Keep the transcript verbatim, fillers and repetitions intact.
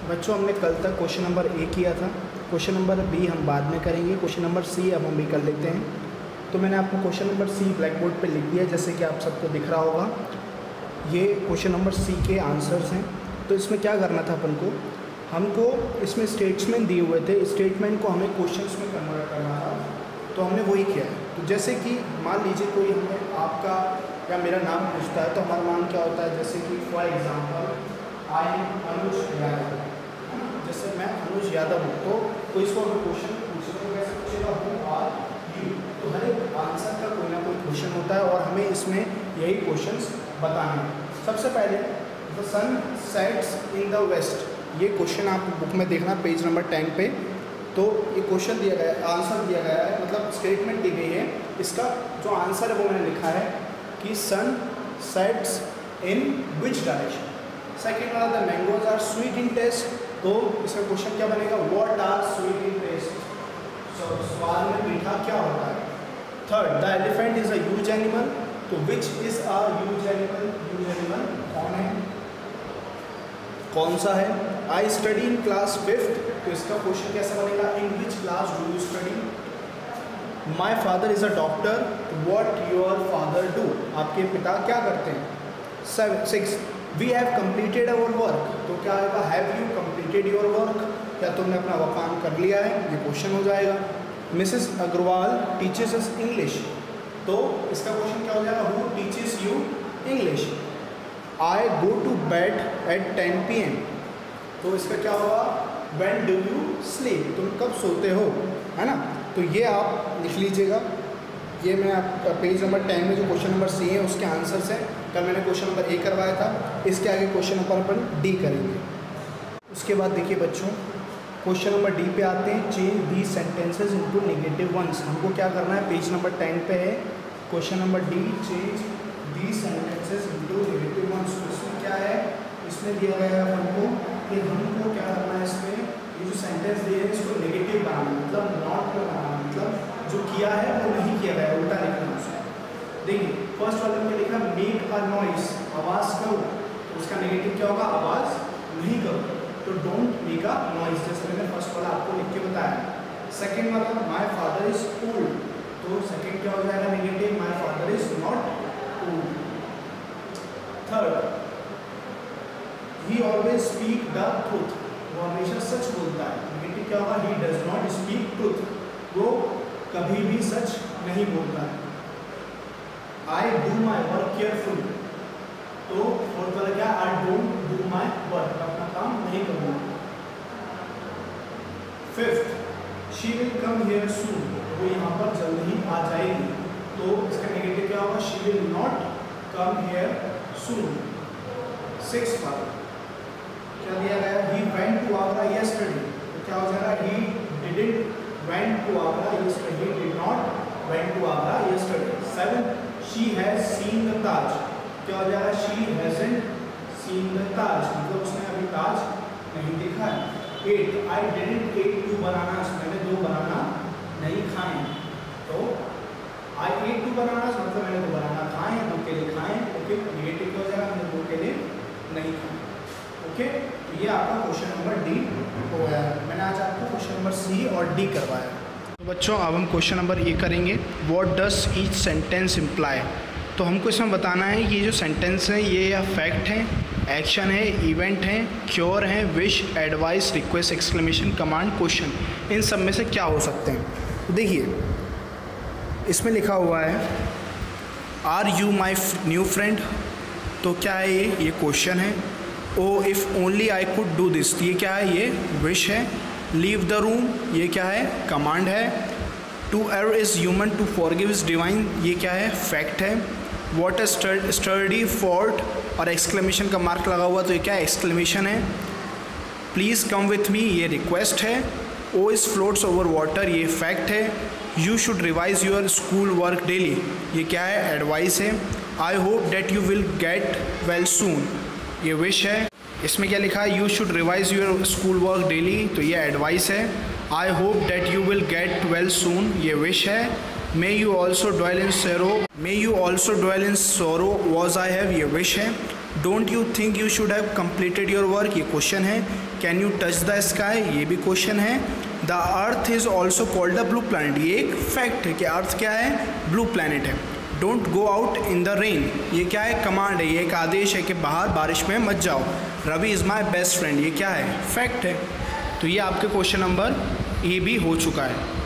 बच्चों हमने कल तक क्वेश्चन नंबर ए किया था, क्वेश्चन नंबर बी हम बाद में करेंगे, क्वेश्चन नंबर सी अब हम भी कर लेते हैं। तो मैंने आपको question number C blackboard पे लिख दिया, जैसे कि आप सबको दिख रहा होगा। ये क्वेश्चन नंबर सी के आंसर्स हैं। तो इसमें क्या करना था अपन को, हमको इसमें स्टेटमेंट दिए हुए थे, स्टेटमेंट को हमें क्वेश्चंस में कन्वर्ट करना था, तो हमने वही किया है। तो जैसे कि मान लीजिए कोई हमें आपका या मेरा नाम पूछता है, तो हमारा नाम क्या होता है, जैसे कि for example I am Anuj Yadav, जैसे मैं अनुज यादव हूँ, तो कोई इसको क्वेश्चन पूछेगा तो कैसे पूछेगा, हु आर यू। तो हर एक आंसर का कोई ना कोई क्वेश्चन होता है और हमें इसमें यही क्वेश्चंस बताने हैं। सबसे पहले the sun sets in the west, ये क्वेश्चन आप बुक में देखना पेज नंबर टेन पे। तो ये क्वेश्चन दिया गया है, आंसर दिया गया है, मतलब स्टेटमेंट दी गई है। इसका जो आंसर है वो मैंने लिखा है कि sun sets in which direction. Second वाला the mangoes are sweet in taste, तो इसका क्वेश्चन क्या बनेगा, what are sweet in taste, स्वाद में मीठा क्या होता है। Third the elephant is a huge animal, तो which is a huge animal, huge animal कौन है, कौन सा है। I study in class fifth, तो इसका क्वेश्चन कैसा बनेगा, in which class do you study. My father is a doctor, what your father do, आपके पिता क्या करते हैं। Seven six we have completed our work, तो क्या आएगा, have you completed your work, क्या तुमने अपना वो काम कर लिया है, ये क्वेश्चन हो जाएगा। Mrs Agrawal teaches us English, तो इसका क्वेश्चन क्या हो जाएगा, who teaches you English. I go to bed at ten P M, तो इसका क्या होगा, व्हेन डू यू स्लीप, तुम कब सोते हो, है ना। तो ये आप लिख लीजिएगा। ये मैं आप पेज नंबर टेन में जो क्वेश्चन नंबर सी है उसके आंसर्स हैं। कल मैंने क्वेश्चन नंबर ए करवाया था, इसके आगे क्वेश्चन नंबर अपन डी करेंगे। उसके बाद देखिए बच्चों, क्वेश्चन नंबर डी पे आते हैं, change the sentences into negative ones. हमको क्या करना है, पेज नंबर टेन पे है question number D, change the sentences into negative ones. इसमें क्या है, इसमें दिया गया है हमको कि हमको क्या करना है, इसमें ये जो सेंटेंस दिए हैं इसको नेगेटिव बनाना, मतलब नॉट बनाना, मतलब जो किया है वो नहीं किया गया, उल्टा लिखना उसको। देखिए फर्स्ट वाले में लिखा मेक अ नॉइस, आवाज़ करो, तो उसका नेगेटिव क्या होगा, आवाज़ नहीं करो, तो डोंट मेक अ नॉइस, जैसे मैंने फर्स्ट वाला आपको लिख के बताया। सेकेंड वाला माय फादर इज ओल्ड, तो सेकेंड क्या हो जाएगा, negative, my father is not old. Third he always speak the truth, वो हमेशा सच बोलता है, नेगेटिव क्या होगा, he does not speak truth, वो कभी भी सच नहीं बोलता है। I do my work careful, तो फोर्थ वाला क्या, I don't do my work, अपना काम नहीं करूँगा। Fifth she will come here soon, वो यहाँ पर जल्द ही आ जाएगी, तो इसका नेगेटिव क्या होगा, she will not come here soon. Six वाला क्या दिया गया, he went to Agra yesterday, तो क्या हो जाएगा, he didn't went to Agra yesterday, he did not went to Agra yesterday. Seven, she has seen the Taj, क्या हो जाएगा, she hasn't seen the Taj, मतलब उसने अभी ताज नहीं देखा है। Eight, I didn't eat two bananas, मैंने दो बनाना नहीं खाए, तो I ate two bananas मतलब मैंने दो बनाना खाए हैं, दो केले खाए हैं, ओके, नेगेटिव क्या हो जाएगा, मैंने दो केले नहीं खाए, ओके। ये आपका क्वेश्चन नंबर डी हो गया है। मैंने आज आपको क्वेश्चन नंबर सी और डी करवाया। तो बच्चों अब हम क्वेश्चन नंबर ए करेंगे, what does each sentence imply. तो हमको इसमें बताना है ये जो सेंटेंस है ये या फैक्ट है, एक्शन है, इवेंट है, क्योर है, wish, advice, request, exclamation, command, question, इन सब में से क्या हो सकते हैं। तो देखिए इसमें लिखा हुआ है are you my new friend, तो क्या है ये ये क्वेश्चन है। Oh if only I could do this, ये क्या है, ये विश है। लीव द रूम, ये क्या है, कमांड है। To err is human, to forgive is divine, ये क्या है, फैक्ट है। वॉट अ स्टडी फॉर्ट, और एक्सक्लेमेशन का मार्क लगा हुआ, तो ये क्या है, एक्सक्लेमेशन है। प्लीज़ कम विथ मी, ये रिक्वेस्ट है। Oh is floats over water, ये फैक्ट है। You should revise your school work daily, ये क्या है, एडवाइस है। I hope that you will get well soon, ये विश है। इसमें क्या लिखा है, you should revise your school work daily, तो ये एडवाइस है। I hope that you will get well soon, ये विश है। May you also dwell in sorrow, may you also dwell in sorrow was I have, ये wish है। Don't you think you should have completed your work, ये question है। Can you touch the sky, ये भी question है। The earth is also called the blue planet, ये एक fact है कि अर्थ क्या है, ब्लू प्लैनेट है। Don't go out in the rain, ये क्या है, कमांड है, ये एक आदेश है कि बाहर बारिश में मत जाओ। Ravi is my best friend, ये क्या है, फैक्ट है। तो ये आपके क्वेश्चन नंबर ए भी हो चुका है।